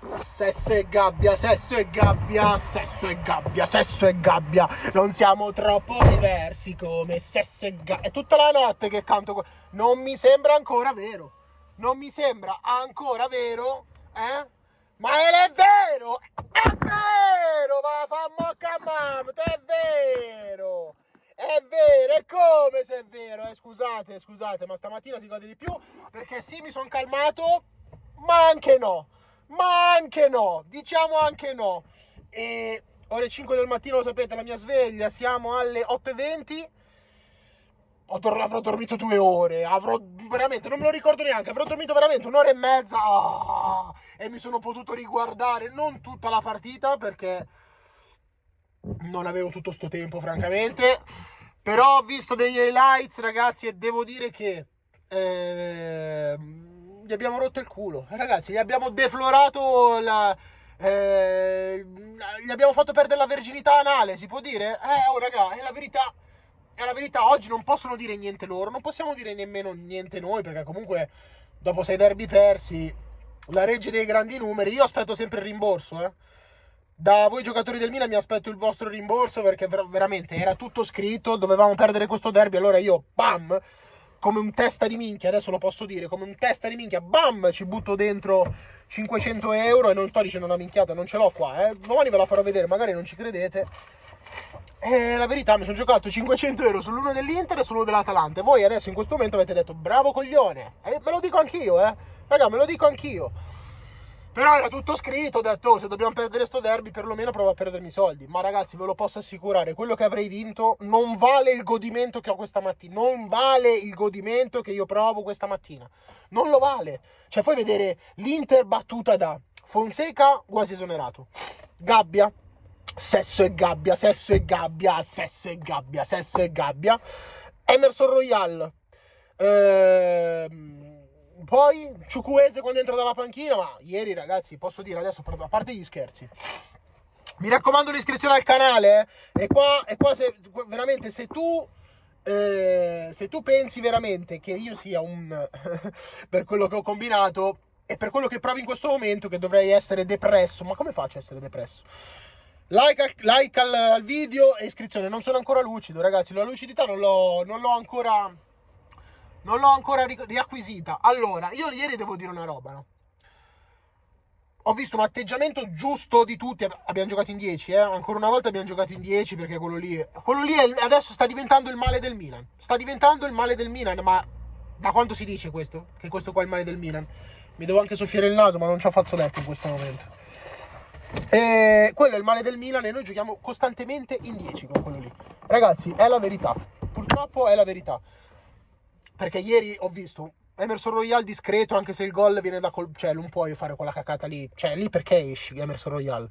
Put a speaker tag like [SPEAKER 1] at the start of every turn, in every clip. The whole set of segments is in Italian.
[SPEAKER 1] Sesso e gabbia, sesso e gabbia, sesso e gabbia, sesso e gabbia. Non siamo troppo diversi come sesso e gabbia. È tutta la notte che canto. Non mi sembra ancora vero. Non mi sembra ancora vero, eh? Ma è vero! È vero! Va fa mocca mamma, è vero! È vero, è come se è vero, scusate, ma stamattina si gode di più perché sì, mi sono calmato, ma anche no, diciamo anche no. E ore 5 del mattino, lo sapete, la mia sveglia, siamo alle 8:20, avrò dormito 2 ore, avrò veramente, non me lo ricordo neanche, avrò dormito veramente un'ora e mezza, e mi sono potuto riguardare non tutta la partita perché non avevo tutto sto tempo francamente, però ho visto degli highlights, ragazzi, e devo dire che gli abbiamo rotto il culo, ragazzi, gli abbiamo deflorato gli abbiamo fatto perdere la verginità anale, si può dire? Oh raga, è la verità, oggi non possono dire niente loro, non possiamo dire nemmeno niente noi, perché comunque dopo 6 derby persi, la regge dei grandi numeri, io aspetto sempre il rimborso, Da voi giocatori del Milan mi aspetto il vostro rimborso, perché veramente era tutto scritto, dovevamo perdere questo derby, allora io, bam, come un testa di minchia, adesso lo posso dire, come un testa di minchia, bam, ci butto dentro 500 euro, e non sto dicendo una minchiata, non ce l'ho qua, domani ve la farò vedere, magari non ci credete. La verità, mi sono giocato 500 euro sull'uno dell'Inter e sull'uno dell'Atalanta, e voi adesso in questo momento avete detto, bravo coglione, me lo dico anch'io, raga, me lo dico anch'io. Però era tutto scritto, ho detto, se dobbiamo perdere sto derby, perlomeno provo a perdermi i soldi. Ma ragazzi, ve lo posso assicurare, quello che avrei vinto non vale il godimento che ho questa mattina. Non vale il godimento che io provo questa mattina. Non lo vale. Cioè, puoi vedere l'Inter battuta da Fonseca, quasi esonerato. Gabbia, sesso e gabbia, sesso e gabbia, sesso e gabbia, sesso e gabbia. Emerson Royal. Poi Ciucueze quando entra dalla panchina, ma ieri ragazzi, posso dire adesso, a parte gli scherzi, mi raccomando l'iscrizione al canale, e qua veramente se tu pensi veramente che io sia un per quello che ho combinato e per quello che provo in questo momento, che dovrei essere depresso, ma come faccio a essere depresso? Like al video e iscrizione. Non sono ancora lucido, ragazzi, la lucidità non l'ho ancora riacquisita. Allora, io ieri devo dire una roba, no? Ho visto un atteggiamento giusto di tutti. Abbiamo giocato in 10, ancora una volta abbiamo giocato in 10, perché quello lì adesso sta diventando il male del Milan. Sta diventando il male del Milan, ma da quanto si dice questo? Che questo qua è il male del Milan? Mi devo anche soffiare il naso, ma non c'ho fazzoletto in questo momento. Quello è il male del Milan e noi giochiamo costantemente in 10 con quello lì. Ragazzi, è la verità. Purtroppo è la verità. Perché ieri ho visto Emerson Royal discreto, anche se il gol viene da cioè non puoi fare quella cacata lì, cioè lì perché esci Emerson Royal?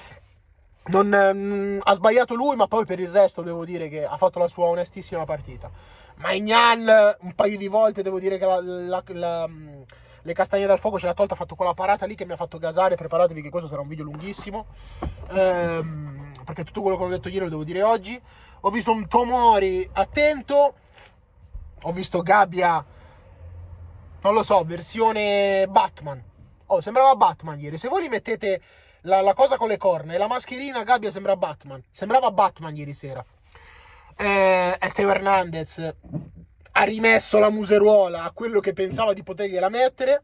[SPEAKER 1] Ha sbagliato lui, ma poi per il resto devo dire che ha fatto la sua onestissima partita. Maignan un paio di volte devo dire che le castagne dal fuoco ce l'ha tolta, ha fatto quella parata lì che mi ha fatto gasare. Preparatevi che questo sarà un video lunghissimo, perché tutto quello che ho detto ieri lo devo dire oggi. Ho visto un Tomori attento, ho visto Gabbia, non lo so, versione Batman. Sembrava Batman ieri. Se voi li mettete la cosa con le corna e la mascherina, Gabbia sembra Batman. Sembrava Batman ieri sera. E Teo Hernandez ha rimesso la museruola a quello che pensava di potergliela mettere.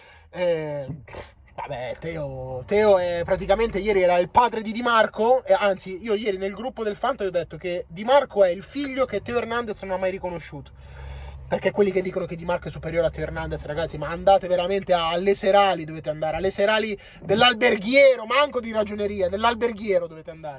[SPEAKER 1] Vabbè, Teo è praticamente, ieri era il padre di Di Marco, anzi io ieri nel gruppo del Fanta ho detto che Di Marco è il figlio che Teo Hernandez non ha mai riconosciuto, perché quelli che dicono che Di Marco è superiore a Teo Hernandez, ragazzi, ma andate veramente alle serali, dovete andare alle serali dell'alberghiero, manco di ragioneria, dell'alberghiero dovete andare.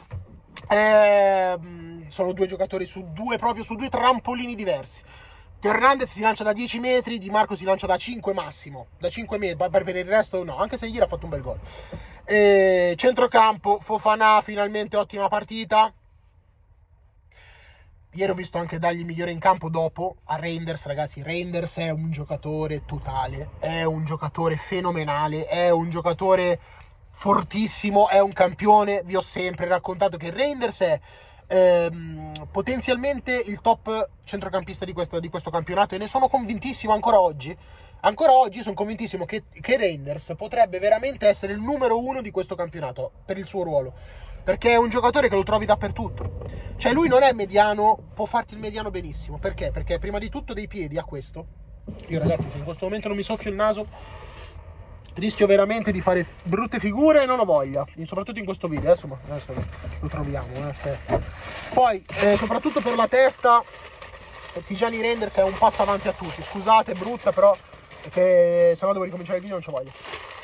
[SPEAKER 1] Sono due giocatori su due trampolini diversi. Teo Hernandez si lancia da 10 metri, Di Marco si lancia da 5 massimo, da 5 metri, per il resto no, anche se ieri ha fatto un bel gol. Centrocampo, Fofana, finalmente ottima partita. Ieri ho visto anche dargli migliore in campo dopo a Reinders, ragazzi. Reinders è un giocatore totale, è un giocatore fenomenale, è un giocatore fortissimo, è un campione. Vi ho sempre raccontato che Reinders è potenzialmente il top centrocampista di questo campionato, e ne sono convintissimo ancora oggi. Ancora oggi sono convintissimo che Reinders potrebbe veramente essere il numero 1 di questo campionato per il suo ruolo, perché è un giocatore che lo trovi dappertutto. Cioè lui non è mediano, può farti il mediano benissimo. Perché? Perché prima di tutto dei piedi ha questo. Io ragazzi, se in questo momento non mi soffio il naso, rischio veramente di fare brutte figure e non ho voglia, soprattutto in questo video. Adesso lo troviamo, aspetta. Poi soprattutto per la testa Tijani Reinders è un passo avanti a tutti. Scusate, brutta, però perché se no devo ricominciare il video, non c'ho voglia.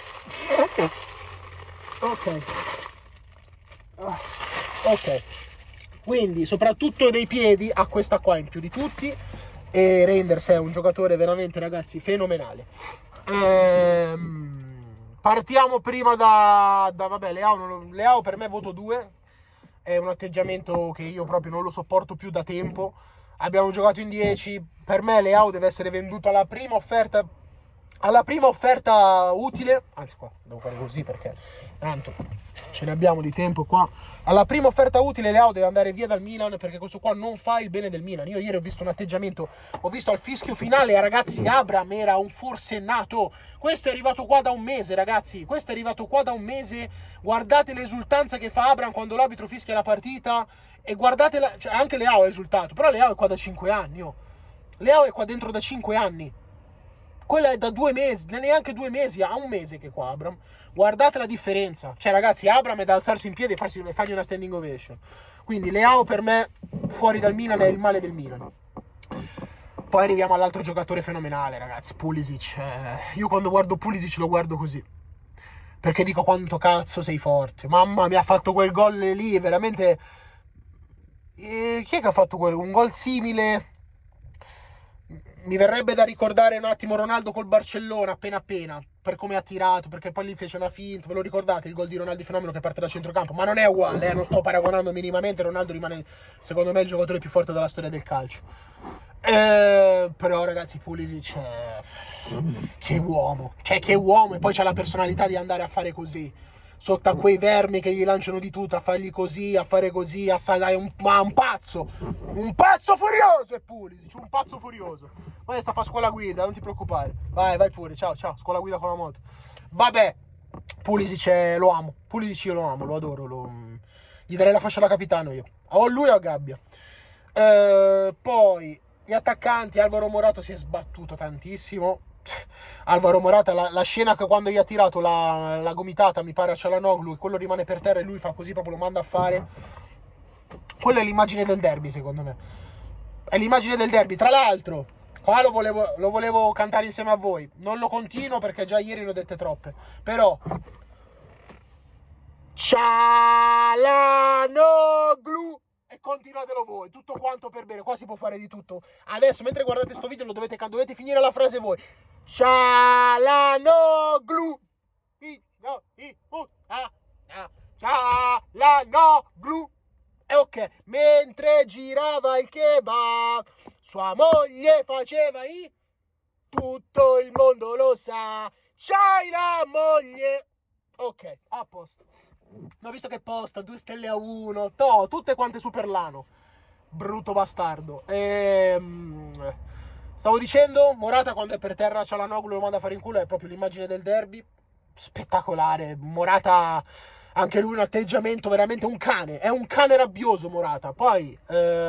[SPEAKER 1] Ok, quindi soprattutto dei piedi ha questa qua in più di tutti, e Reinders è un giocatore veramente, ragazzi, fenomenale. Partiamo prima da vabbè, Leao per me voto 2, è un atteggiamento che io proprio non lo sopporto più da tempo. Abbiamo giocato in 10, per me Leao deve essere venduto alla prima offerta utile, anzi qua devo fare così perché tanto ce ne abbiamo di tempo qua. Alla prima offerta utile Leao deve andare via dal Milan, perché questo qua non fa il bene del Milan. Io ieri ho visto un atteggiamento, ho visto al fischio finale, ragazzi, Abraham era un forsennato. Questo è arrivato qua da un mese, ragazzi, questo è arrivato qua da un mese. Guardate l'esultanza che fa Abraham quando l'arbitro fischia la partita, e guardate cioè, anche Leao è esultato, però Leao è qua da 5 anni, Leao è qua dentro da 5 anni. Quella è da 2 mesi, neanche 2 mesi, ha un mese che qua Abraham. Guardate la differenza. Cioè, ragazzi, Abraham è da alzarsi in piedi e fargli una standing ovation. Quindi Leao per me, fuori dal Milan, è il male del Milan. Poi arriviamo all'altro giocatore fenomenale, ragazzi, Pulisic. Io quando guardo Pulisic lo guardo così, perché dico quanto cazzo sei forte. Mamma mia, ha fatto quel gol lì, veramente. Chi è che ha fatto un gol simile? Mi verrebbe da ricordare un attimo Ronaldo col Barcellona, appena per come ha tirato, perché poi lì fece una finta. Ve lo ricordate il gol di Ronaldo Fenomeno che parte da centrocampo? Ma non è uguale, non sto paragonando minimamente. Ronaldo rimane, secondo me, il giocatore più forte della storia del calcio. Però ragazzi, Pulisic che uomo, cioè che uomo, e poi c'ha la personalità di andare a fare così sotto a quei vermi che gli lanciano di tutto, a fargli così, a fare così, è un pazzo furioso è Pulisic, un pazzo furioso. Poi sta a fare scuola guida, non ti preoccupare, vai pure, ciao, scuola guida con la moto. Vabbè, Pulisic lo amo, Pulisic io lo amo, lo adoro, gli darei la fascia da capitano io, o lui o a Gabbia. Poi gli attaccanti, Alvaro Morata si è sbattuto tantissimo. Alvaro Morata, la scena che quando gli ha tirato la gomitata, mi pare, a Çalhanoğlu, e quello rimane per terra e lui fa così, proprio lo manda a fare. Quella è l'immagine del derby, secondo me. È l'immagine del derby. Tra l'altro, qua lo volevo cantare insieme a voi. Non lo continuo perché già ieri ne ho dette troppe. Però Çalhanoğlu, e continuatelo voi, tutto quanto per bene. Qua si può fare di tutto. Adesso, mentre guardate sto video, dovete finire la frase voi. Çalhanoğlu, Çalhanoğlu. E ok, mentre girava il kebab, sua moglie faceva tutto il mondo lo sa, c'hai la moglie. Ok, a posto. No, visto che posta 2 stelle a 1, tutte quante Superlano. Brutto bastardo. Stavo dicendo, Morata quando è per terra Çalhanoğlu lo manda a fare in culo, è proprio l'immagine del derby. Spettacolare. Morata, anche lui un atteggiamento veramente un cane. È un cane rabbioso Morata. Poi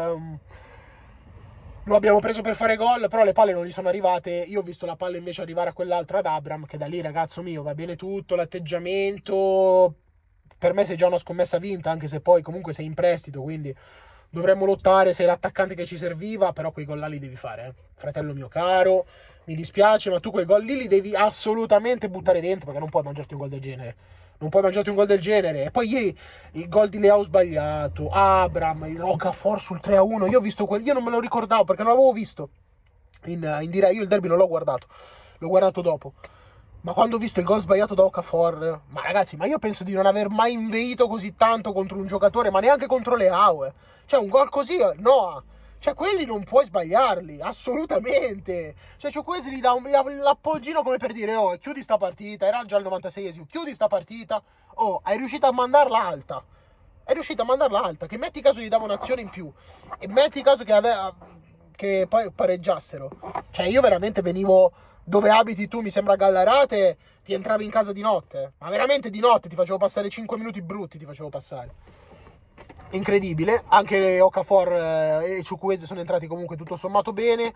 [SPEAKER 1] lo abbiamo preso per fare gol, però le palle non gli sono arrivate. Io ho visto la palla invece arrivare a quell'altro, ad Abraham, che da lì, ragazzo mio, va bene tutto, l'atteggiamento. Per me sei già una scommessa vinta, anche se poi comunque sei in prestito, quindi dovremmo lottare, sei l'attaccante che ci serviva, però quei gol là li devi fare, fratello mio caro, mi dispiace, ma tu quei gol lì li devi assolutamente buttare dentro, perché non puoi mangiarti un gol del genere. Non puoi mangiarti un gol del genere. E poi ieri il gol di Leao sbagliato, Abraham, il Rocafort sul 3-1, io ho visto io non me lo ricordavo perché non l'avevo visto in diretta, io il derby non l'ho guardato, l'ho guardato dopo. Ma quando ho visto il gol sbagliato da Okafor, ma ragazzi, ma io penso di non aver mai inveito così tanto contro un giocatore, ma neanche contro Leao. Cioè, un gol così, no. Cioè, quelli non puoi sbagliarli, assolutamente. Cioè, questi gli dà l'appoggino come per dire, oh, chiudi sta partita, era già il 96esimo, chiudi sta partita, oh, hai riuscito a mandarla alta. è riuscita a mandarla alta, che metti caso gli dava un'azione in più, e metti caso che poi pareggiassero. Cioè io veramente venivo dove abiti tu, mi sembra a Gallarate, ti entravi in casa di notte, ma veramente di notte ti facevo passare 5 minuti brutti, ti facevo passare. Incredibile. Anche Okafor e Chukwueze sono entrati comunque tutto sommato bene.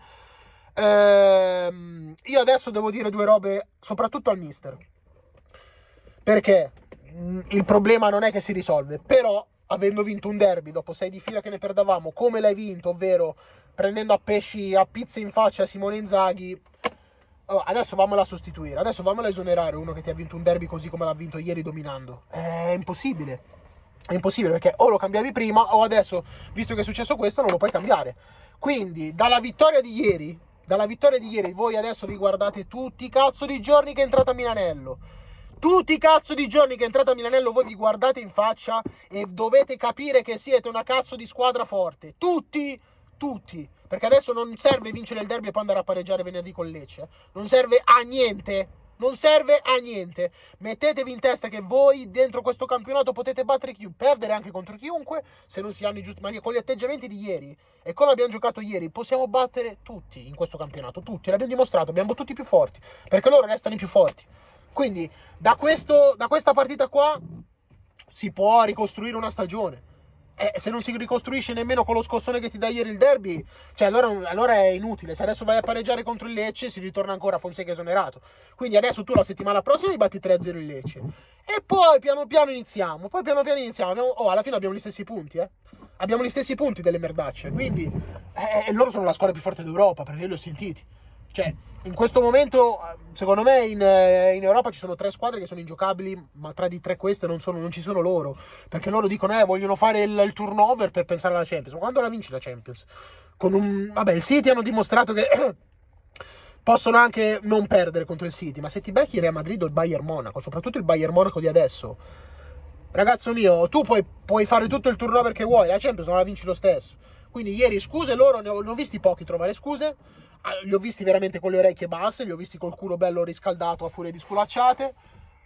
[SPEAKER 1] Io adesso devo dire due robe, soprattutto al mister, perché il problema non è che si risolve, però avendo vinto un derby dopo 6 di fila che ne perdavamo, come l'hai vinto, ovvero prendendo a pizze in faccia Simone Inzaghi, adesso vammela a sostituire, adesso vammela a esonerare uno che ti ha vinto un derby così come l'ha vinto ieri dominando. È impossibile perché o lo cambiavi prima o adesso, visto che è successo questo, non lo puoi cambiare. Quindi dalla vittoria di ieri voi adesso vi guardate tutti i cazzo di giorni che è entrata a Milanello. Tutti i cazzo di giorni che è entrata a Milanello voi vi guardate in faccia e dovete capire che siete una cazzo di squadra forte. Tutti. Perché adesso non serve vincere il derby e poi andare a pareggiare venerdì con Lecce. Non serve a niente. Mettetevi in testa che voi dentro questo campionato potete perdere anche contro chiunque, se non si hanno i giusti, ma con gli atteggiamenti di ieri e come abbiamo giocato ieri possiamo battere tutti in questo campionato, tutti, l'abbiamo dimostrato, abbiamo tutti più forti, perché loro restano i più forti. Quindi da questa partita qua si può ricostruire una stagione. Se non si ricostruisce nemmeno con lo scossone che ti dà ieri il derby, cioè allora è inutile. Se adesso vai a pareggiare contro il Lecce si ritorna ancora Fonseca esonerato. Quindi adesso tu la settimana prossima li batti 3-0 il Lecce e poi piano piano iniziamo. Alla fine abbiamo gli stessi punti, abbiamo gli stessi punti delle merdacce. Quindi loro sono la squadra più forte d'Europa, perché io li ho sentiti. Cioè, in questo momento, secondo me, in Europa ci sono 3 squadre che sono ingiocabili, ma tra di 3 queste non ci sono loro. Perché loro dicono, vogliono fare il turnover per pensare alla Champions. Ma quando la vinci la Champions? Il City hanno dimostrato che possono anche non perdere contro il City, ma se ti becchi il Real Madrid o il Bayern Monaco, soprattutto il Bayern Monaco di adesso, ragazzo mio, tu puoi fare tutto il turnover che vuoi, la Champions non la vinci lo stesso. Quindi ieri scuse loro, ne ho visti pochi trovare scuse. Li ho visti veramente con le orecchie basse, li ho visti col culo bello riscaldato a furia di sculacciate.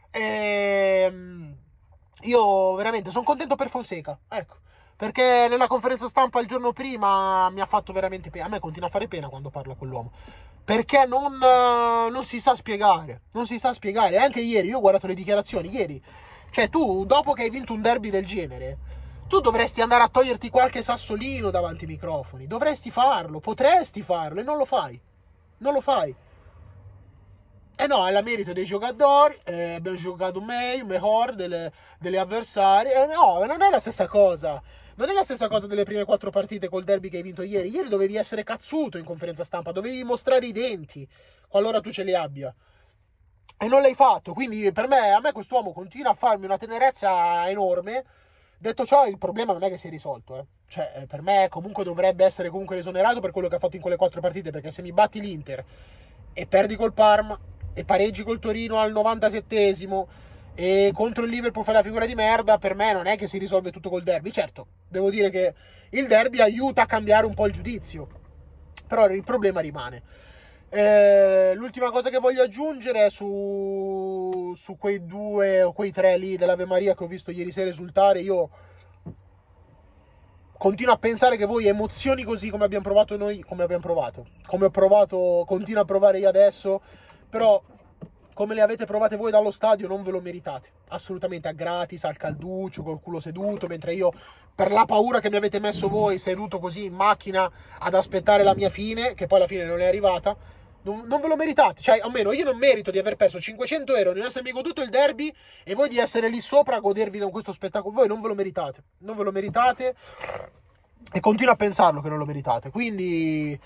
[SPEAKER 1] Io veramente sono contento per Fonseca, ecco, perché nella conferenza stampa il giorno prima mi ha fatto veramente pena. A me continua a fare pena quando parlo con l'uomo, perché non si sa spiegare. Anche ieri, io ho guardato le dichiarazioni ieri. Cioè tu, dopo che hai vinto un derby del genere, tu dovresti andare a toglierti qualche sassolino davanti ai microfoni. Dovresti farlo, potresti farlo e non lo fai. No, è la merito dei giocatori, abbiamo giocato meglio, mejor delle avversarie. No, non è la stessa cosa. Non è la stessa cosa delle prime 4 partite col derby che hai vinto ieri. Ieri dovevi essere cazzuto in conferenza stampa, dovevi mostrare i denti, qualora tu ce li abbia. E non l'hai fatto, quindi a me quest'uomo continua a farmi una tenerezza enorme. Detto ciò, il problema non è che si è risolto, Cioè, per me comunque dovrebbe essere comunque esonerato per quello che ha fatto in quelle 4 partite, perché se mi batti l'Inter e perdi col Parma e pareggi col Torino al 97esimo e contro il Liverpool fai la figura di merda, per me non è che si risolve tutto col derby. Certo, devo dire che il derby aiuta a cambiare un po' il giudizio, però il problema rimane. L'ultima cosa che voglio aggiungere è su quei 2 o quei 3 lì dell'Ave Maria che ho visto ieri sera esultare. Io continuo a pensare che voi emozioni così come abbiamo provato noi, come ho provato, continuo a provare io adesso, però come le avete provate voi dallo stadio non ve lo meritate assolutamente, a gratis, al calduccio, col culo seduto, mentre io, per la paura che mi avete messo voi seduto così in macchina ad aspettare la mia fine, che poi alla fine non è arrivata, non ve lo meritate. Cioè, almeno io non merito di aver perso 500 euro, di non essermi goduto il derby, e voi di essere lì sopra a godervi con questo spettacolo. Voi non ve lo meritate, e continuo a pensarlo che non lo meritate. Quindi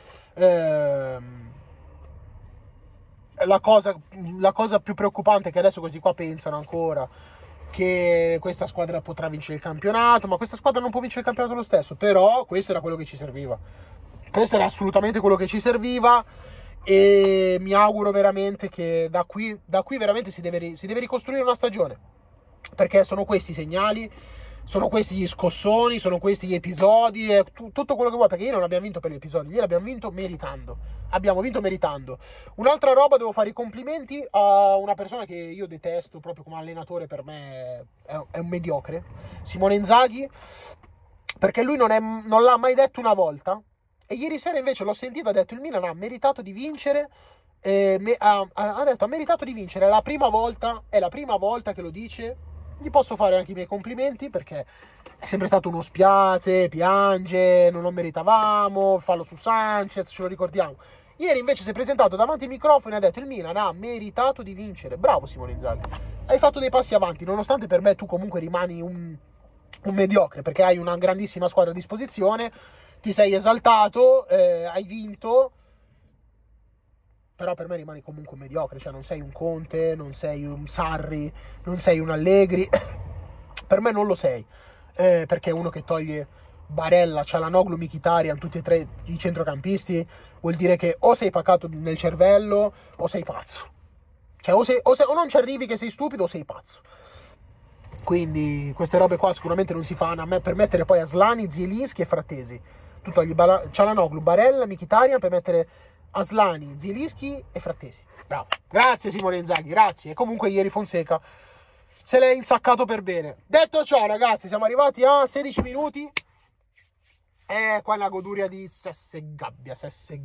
[SPEAKER 1] la cosa più preoccupante è che adesso questi qua pensano ancora che questa squadra potrà vincere il campionato, ma questa squadra non può vincere il campionato lo stesso. Però questo era quello che ci serviva, questo era assolutamente quello che ci serviva, e mi auguro veramente che da qui veramente si deve ricostruire una stagione, perché sono questi i segnali. sono questi gli scossoni, sono questi gli episodi, tutto quello che vuoi, perché ieri non abbiamo vinto per gli episodi, ieri abbiamo vinto meritando. Abbiamo vinto meritando. Un'altra roba, devo fare i complimenti a una persona che io detesto proprio come allenatore, per me è un mediocre, Simone Inzaghi, perché lui non l'ha mai detto una volta, e ieri sera invece l'ho sentito, ha detto il Milan ha meritato di vincere, ha detto ha meritato di vincere, è la prima volta che lo dice. Gli posso fare anche i miei complimenti, perché è sempre stato uno spiace, piange, non lo meritavamo, fallo su Sanchez, ce lo ricordiamo. Ieri invece si è presentato davanti ai microfoni e ha detto il Milan ha meritato di vincere. Bravo Simone Inzaghi, hai fatto dei passi avanti, nonostante per me tu comunque rimani un mediocre, perché hai una grandissima squadra a disposizione, ti sei esaltato, hai vinto, però per me rimani comunque un mediocre, cioè non sei un Conte, non sei un Sarri, non sei un Allegri, per me non lo sei, perché uno che toglie Barella, Çalhanoğlu, Mkhitaryan, tutti e tre i centrocampisti, vuol dire che o sei pacato nel cervello o sei pazzo, cioè o non ci arrivi che sei stupido o sei pazzo. Quindi queste robe qua sicuramente non si fanno per mettere poi Aslani, Zielinski e Frattesi. Tu togli Çalhanoğlu, Barella, Mkhitaryan per mettere Aslani, Zielinski e Frattesi. Bravo. Grazie Simone Inzaghi, grazie. E comunque ieri Fonseca se l'è insaccato per bene. Detto ciò, ragazzi, siamo arrivati a 16 minuti. Qua è la goduria di Sesse Gabbia.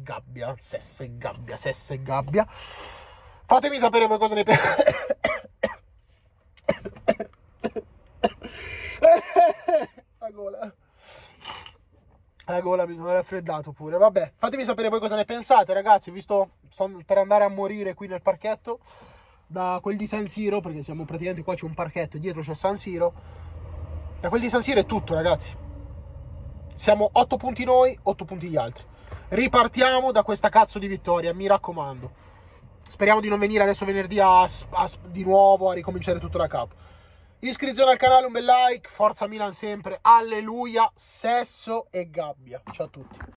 [SPEAKER 1] Fatemi sapere voi cosa ne pensate. La gola mi sono raffreddato pure. Vabbè, fatemi sapere voi cosa ne pensate, ragazzi. Sto per andare a morire qui nel parchetto da quel di San Siro, perché siamo praticamente qua, c'è un parchetto e dietro c'è San Siro. Da quel di San Siro è tutto, ragazzi. Siamo 8 punti noi, 8 punti gli altri. Ripartiamo da questa cazzo di vittoria, mi raccomando. Speriamo di non venire adesso venerdì di nuovo a ricominciare tutto da capo. Iscrizione al canale, un bel like, forza Milan sempre, alleluia, Sesso e Gabbia. Ciao a tutti.